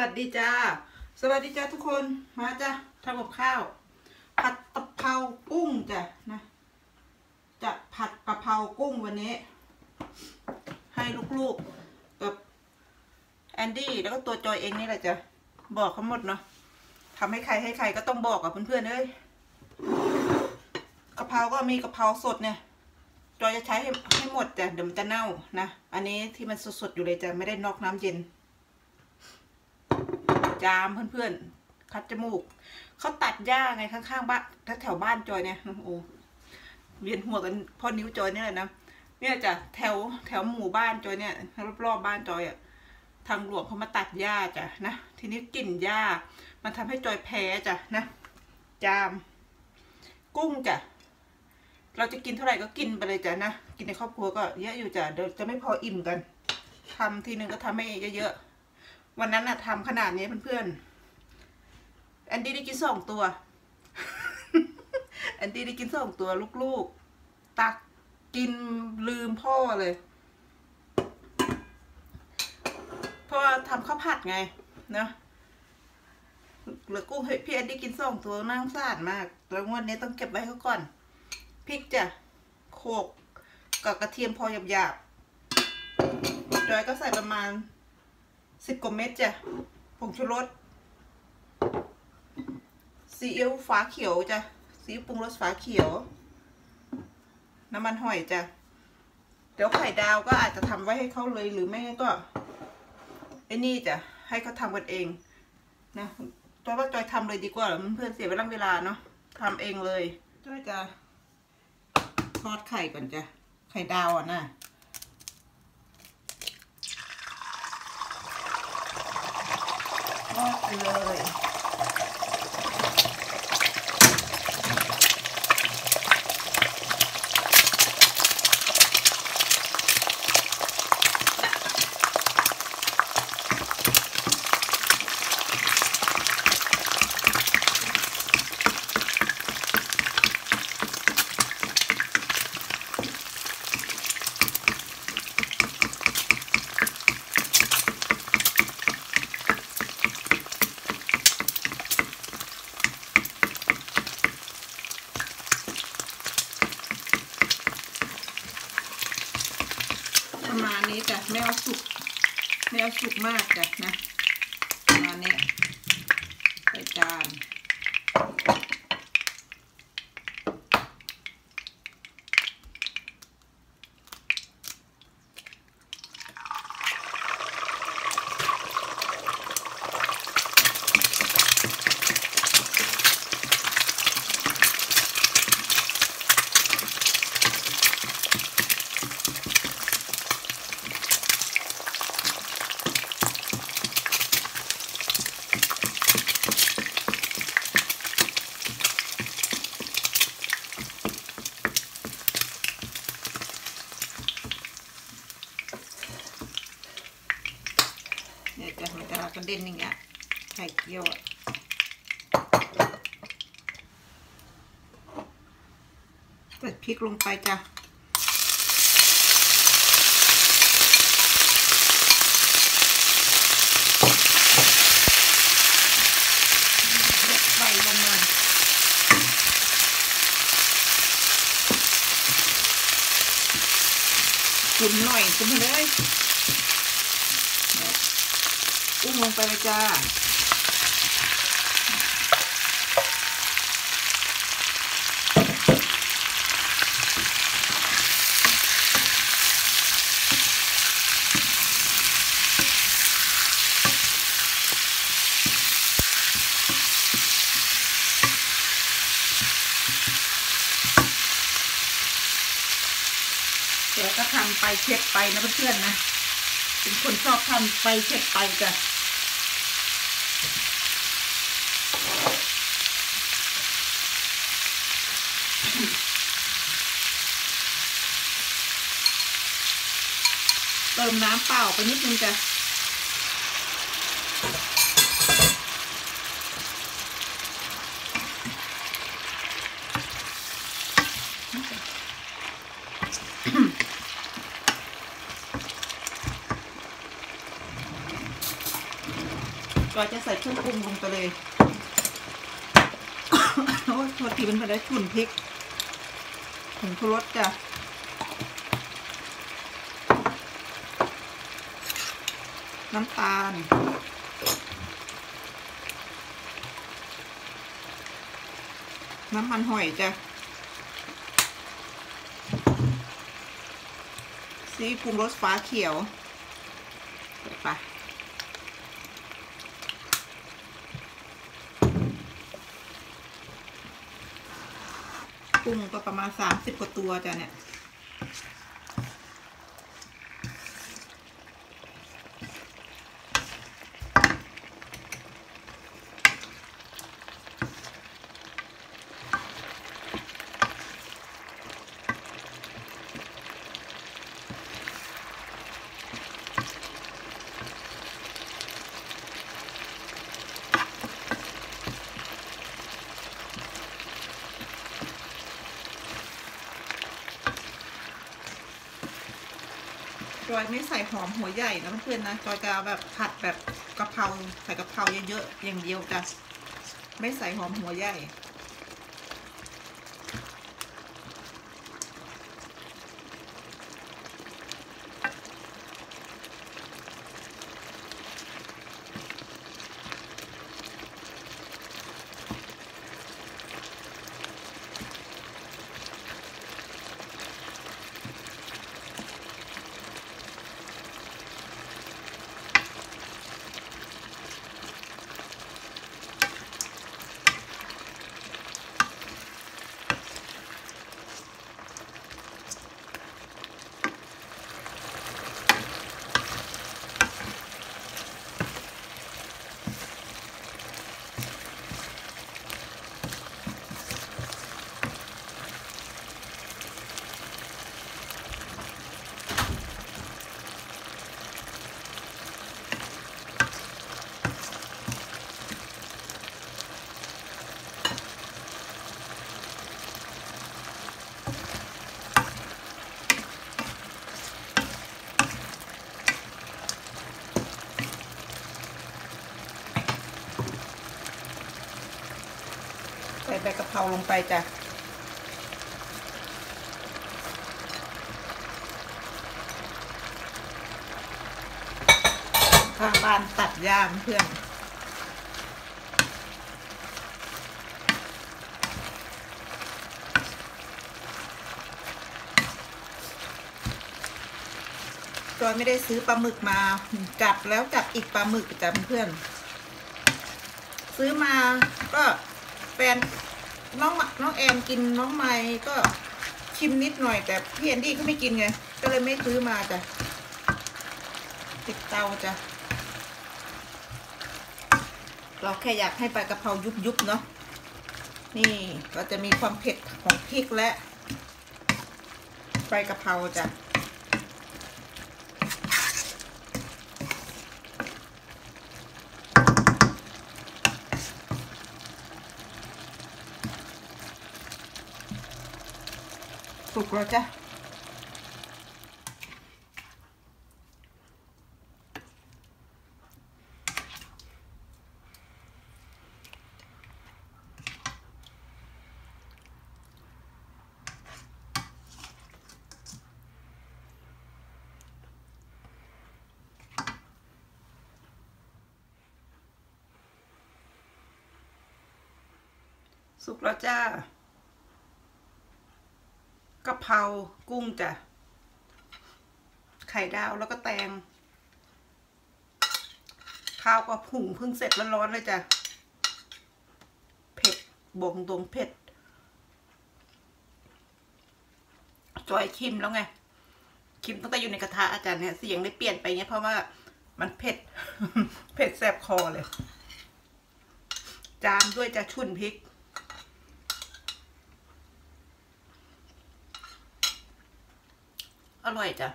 วัสดีจ้าสวัสดีจ้าทุกคนมาจ้าทำกับข้าวผัดกะเพรากุ้งจ้ะนะจะผัดกะเพรากุ้งวันนี้ให้ลูกๆกับแอนดี้แล้วก็ตัวจอยเองนี่แหละจ้ะบอกเขาหมดเนาะทำให้ใครก็ต้องบอกกับเพื่อนๆเลยกะเพราก็มีกะเพราสดเนี่ยจอยจะใช้ให้หมดจ้ะเดี๋ยวมันจะเน่านะอันนี้ที่มันสดๆอยู่เลยจ้ะไม่ได้นอกน้ำเย็นจามเพื่อนๆคัดจมูกเขาตัดหญ้าไงข้างๆบ้านแถวบ้านจอยเนี่ยโอ้เวียนหัวกันพ่อนิ้วจอยนี่แหละนะเนี่ยจ้ะแถวหมู่บ้านจอยเนี่ยรอบๆบ้านจอยอ่ะทางหลวงเขามาตัดหญ้าจ้ะนะทีนี้กลิ่นหญ้ามันทำให้จอยแพ้จ้ะนะจามกุ้งจ้ะเราจะกินเท่าไหร่ก็กินไปเลยจ้ะนะกินในครอบครัวก็เยอะอยู่จ้ะเดี๋ยวจะไม่พออิ่มกันทำทีนึงก็ทำให้เยอะๆวันนั้นน่ะทำขนาดนี้เพื่อนๆแอนดี้ได้กิน2 ตัว แอนดี้ได้กิน2 ตัวลูกๆตักกินลืมพ่อเลยเพราะว่าทำข้าวผัดไงนะเหลือกุ้งพี่แอนดี้กิน2 ตัวน่าสงสารมากแล้ววันนี้ต้องเก็บไว้เขาก่อนพริกจ้ะโขลกกับกระเทียมพอหยาบๆจอยก็ใส่ประมาณ10 กว่าเม็ดจ้ะผงชูรสซีอิ๊วฟ้าเขียวจ้ะซีอิ๊วปรุงรสฟ้าเขียวน้ำมันหอยจ้ะเดี๋ยวไข่ดาวก็อาจจะทำไว้ให้เขาเลยหรือไม่ก็ไอ้นี่จ้ะให้เขาทำกันเองนะจอยว่าจอยทำเลยดีกว่าเพื่อนเสียเวลาเนาะทำเองเลยจอยจะทอดไข่ก่อนจ้ะไข่ดาวอ่ะนะทอดเลยประมาณนี้จ้ะไม่เอาสุกมากจ้ะนะประมาณนี้ใส่จานเนี่ยจะมันจะกระเด็นอย่างเงี้ยไข่เจียวอ่ะใส่พริกลงไปจ้ะไฟลงมาขุ่นหน่อยขุ่นเลยกุ้งลงไปเลยจ้าแต่ก็ทำไปเช็ดไปนะเพื่อนๆนะเป็นคนชอบทำไปเช็ดไปจ้ะเติมน้ำเปล่าไปนิดนึงจ้ะจอยจะใส่เครื่องปรุงลงไปเลยโอ้ยโทษทีมันไปได้ฉุ่นพริกผงชูรสจ้ะน้ำตาลน้ำมันหอยจ้ะซีปรุงรสฟ้าเขียวไปกุ้งก็ประมาณ30 กว่าตัวจ้ะเนี่ยจอยไม่ใส่หอมหัวใหญ่นะเพื่อนๆนะจอยจะแบบผัดแบบกะเพราใส่กะเพราเยอะๆอย่างเดียวจ้ะไม่ใส่หอมหัวใหญ่ใส่ใบกะเพราลงไปจ้ะข้างบ้านตัดหญ้าเพื่อนจอยไม่ได้ซื้อปลาหมึกมาจับแล้วจับอีกปลาหมึกจ้ะเพื่อนซื้อมาก็แฟนน้องแอมกินน้องไม้ก็ชิมนิดหน่อยแต่พี่แอนดี้เขาไม่กินไงก็เลยไม่ซื้อมาจ้ะติดเตาจ้ะเราแค่อยากให้ปลากระเพรายุบๆเนาะนี่เราจะมีความเผ็ดของพริกและใบกะเพราจ้ะสุกแล้วจ้ะสุกแล้วจ้ากะเพรากุ้งจ้ะไข่ดาวแล้วก็แตงข้าวก็ผุ่งเพิ่งเสร็จร้อนๆเลยจ้ะเผ็ดบ่งตรงเผ็ดจอยชิมแล้วไงชิมตั้งแต่อยู่ในกระทะอาจารย์เนี่ยเสียงได้เปลี่ยนไปเนี่ยเพราะว่ามันเผ็ด เผ็ดแสบคอเลยจามด้วยจะชุ่นพริกอร่อยจ้ะ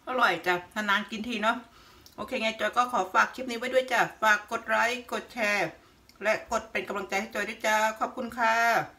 อร่อยจ้ะนานๆกินทีเนาะโอเคไงจอยก็ขอฝากคลิปนี้ไว้ด้วยจ้ะฝากกดไลค์กดแชร์และกดเป็นกำลังใจให้จอยด้วยจ้าขอบคุณค่ะ